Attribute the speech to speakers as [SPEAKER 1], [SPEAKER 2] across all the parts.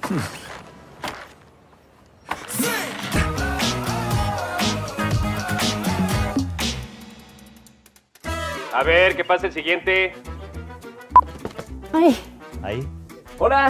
[SPEAKER 1] A ver, ¿qué pasa el siguiente?
[SPEAKER 2] Ay.
[SPEAKER 3] Ahí.
[SPEAKER 1] Hola.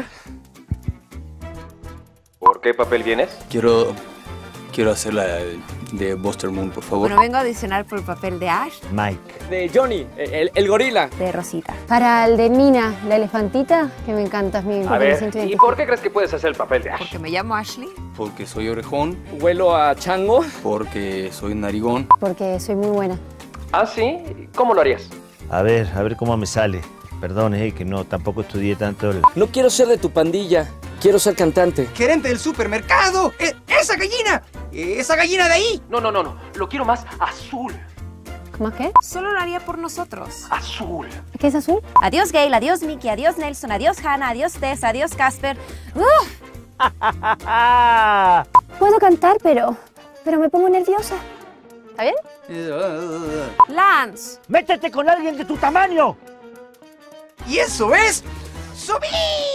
[SPEAKER 1] ¿Por qué papel vienes?
[SPEAKER 4] Quiero hacer la de Buster Moon, por favor.
[SPEAKER 5] Bueno, vengo a audicionar por el papel de Ash.
[SPEAKER 3] Mike.
[SPEAKER 1] De Johnny, el gorila.
[SPEAKER 5] De Rosita.
[SPEAKER 2] Para el de Nina, la elefantita, que me encanta, es mi
[SPEAKER 1] A ver,
[SPEAKER 2] siento
[SPEAKER 1] ¿y
[SPEAKER 2] identificada.
[SPEAKER 1] por qué crees que puedes hacer el papel de Ash?
[SPEAKER 5] Porque me llamo Ashley.
[SPEAKER 4] Porque soy orejón,
[SPEAKER 1] Huelo a chango.
[SPEAKER 4] porque soy narigón.
[SPEAKER 2] Porque soy muy buena.
[SPEAKER 1] ¿Ah, sí? ¿Cómo lo harías?
[SPEAKER 3] A ver cómo me sale. Perdón, que no, tampoco estudié tanto.
[SPEAKER 6] No quiero ser de tu pandilla. Quiero ser cantante.
[SPEAKER 7] ¡Gerente del supermercado! ¡Esa gallina! ¡Esa gallina de ahí!
[SPEAKER 1] No. Lo quiero más azul.
[SPEAKER 2] ¿Cómo qué?
[SPEAKER 5] Solo lo haría por nosotros.
[SPEAKER 1] Azul.
[SPEAKER 2] ¿Qué es azul?
[SPEAKER 5] Adiós Gail, adiós Mickey, adiós Nelson, adiós Hannah, adiós Tess, adiós Casper.
[SPEAKER 2] Puedo cantar, pero me pongo nerviosa. ¿Está bien?
[SPEAKER 5] Lance.
[SPEAKER 3] ¡Métete con alguien de tu tamaño!
[SPEAKER 7] ¡Y eso es subir!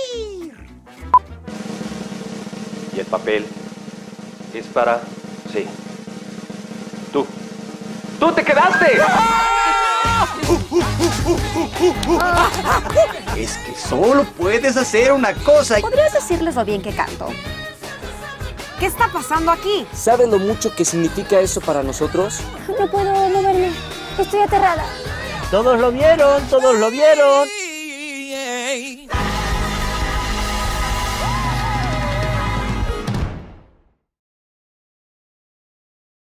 [SPEAKER 1] Y el papel es para... Sí. Tú. ¡Tú te quedaste!
[SPEAKER 7] Es que solo puedes hacer una cosa.
[SPEAKER 5] ¿Podrías decirles lo bien que canto? ¿Qué está pasando aquí?
[SPEAKER 6] ¿Sabes lo mucho que significa eso para nosotros?
[SPEAKER 2] No puedo moverme. Estoy aterrada.
[SPEAKER 3] Todos lo vieron.